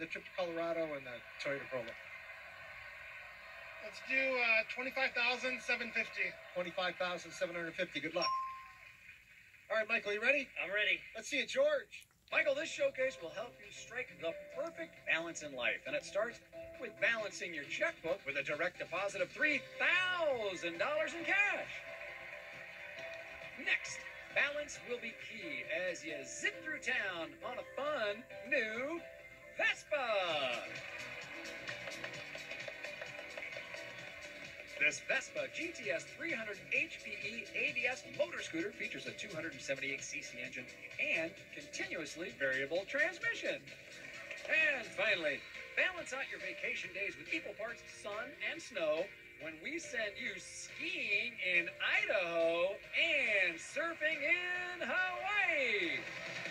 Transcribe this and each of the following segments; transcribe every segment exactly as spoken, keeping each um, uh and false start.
the trip to Colorado and the Toyota Corolla? Let's do uh, twenty-five thousand seven hundred fifty. twenty-five thousand seven hundred fifty. Good luck. All right, Michael, you ready? I'm ready. Let's see it, George. Michael, this showcase will help you strike the perfect balance in life. And it starts with balancing your checkbook with a direct deposit of three thousand dollars in cash. Next, balance will be key as you zip through town on a fun new Vespa. This Vespa G T S three hundred H P E A B S motor scooter features a two hundred seventy-eight c c engine and continuously variable transmission. And finally, balance out your vacation days with equal parts sun and snow when we send you skiing in Idaho and surfing in Hawaii.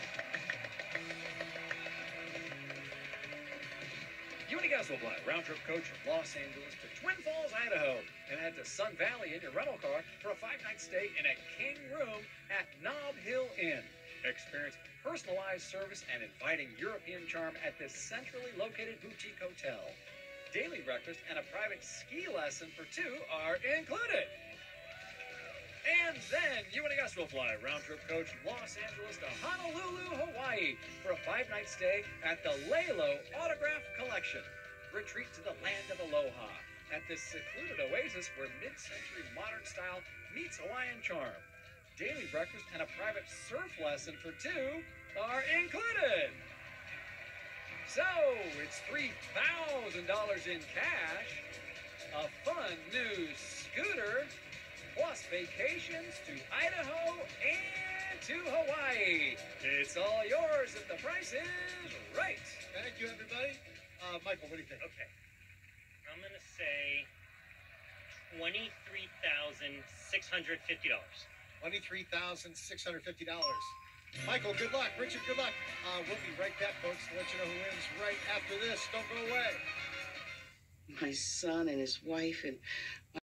You and a guest will fly round-trip coach from Los Angeles to Twin Falls, Idaho, and head to Sun Valley in your rental car for a five-night stay in a king room at Nob Hill Inn. Experience personalized service and inviting European charm at this centrally located boutique hotel. Daily breakfast and a private ski lesson for two are included. And then you and a guest will fly round-trip coach from Los Angeles to Honolulu, Hawaii for a five-night stay at the Lalo Autograph Collection. Retreat to the land of aloha at this secluded oasis where mid-century modern style meets Hawaiian charm. Daily breakfast and a private surf lesson for two are included. So it's three thousand dollars in cash, a fun new scooter, plus vacations to Idaho and to Hawaii. It's all yours if the price is right. Thank you, everybody. Uh, Michael, what do you think? Okay. I'm going to say twenty-three thousand six hundred fifty dollars. twenty-three thousand six hundred fifty dollars. Michael, good luck. Richard, good luck. Uh, we'll be right back, folks, to let you know who wins right after this. Don't go away. My son and his wife and